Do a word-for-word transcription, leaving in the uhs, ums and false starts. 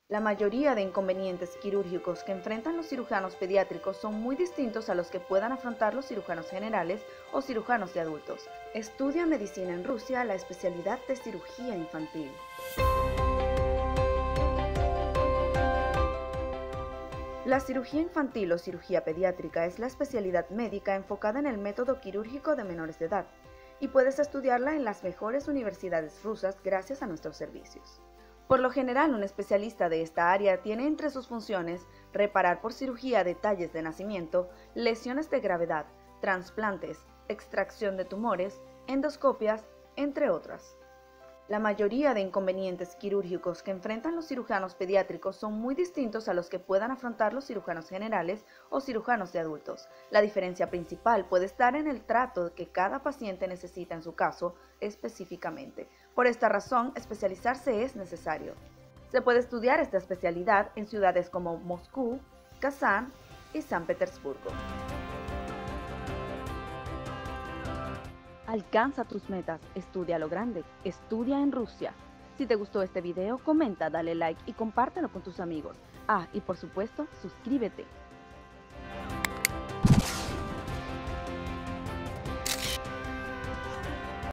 La mayoría de inconvenientes quirúrgicos que enfrentan los cirujanos pediátricos son muy distintos a los que puedan afrontar los cirujanos generales o cirujanos de adultos. Estudia medicina en Rusia, la especialidad de cirugía infantil. La cirugía infantil o cirugía pediátrica es la especialidad médica enfocada en el método quirúrgico de menores de edad y puedes estudiarla en las mejores universidades rusas gracias a nuestros servicios. Por lo general, un especialista de esta área tiene entre sus funciones reparar por cirugía detalles de nacimiento, lesiones de gravedad, trasplantes, extracción de tumores, endoscopias, entre otras. La mayoría de inconvenientes quirúrgicos que enfrentan los cirujanos pediátricos son muy distintos a los que puedan afrontar los cirujanos generales o cirujanos de adultos. La diferencia principal puede estar en el trato que cada paciente necesita en su caso específicamente. Por esta razón, especializarse es necesario. Se puede estudiar esta especialidad en ciudades como Moscú, Kazán y San Petersburgo. Alcanza tus metas, estudia lo grande, estudia en Rusia. Si te gustó este video, comenta, dale like y compártelo con tus amigos. Ah, y por supuesto, suscríbete.